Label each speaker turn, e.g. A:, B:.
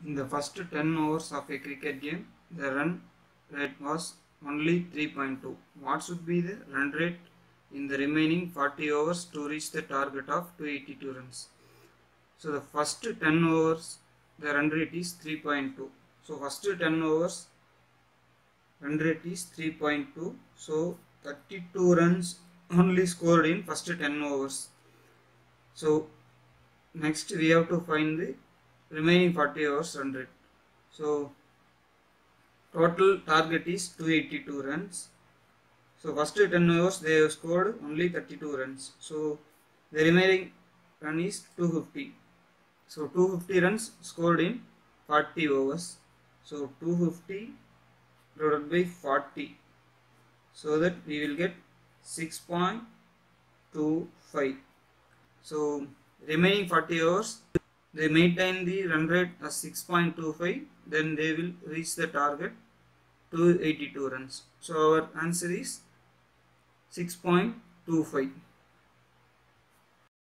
A: In the first 10 overs of a cricket game, the run rate was only 3.2. What should be the run rate in the remaining 40 overs to reach the target of 282 runs? So the first 10 overs, the run rate is 3.2. So first 10 overs, run rate is 3.2. So 32 runs only scored in first 10 overs. So next we have to find the remaining 40 overs run rate. So total target is 282 runs. So first 10 overs they have scored only 32 runs. So the remaining run is 250. So 250 runs scored in 40 overs. So 250 divided by 40. So that we will get 6.25. So remaining 40 overs they maintain the run rate as 6.25, then they will reach the target 282 runs. So our answer is 6.25.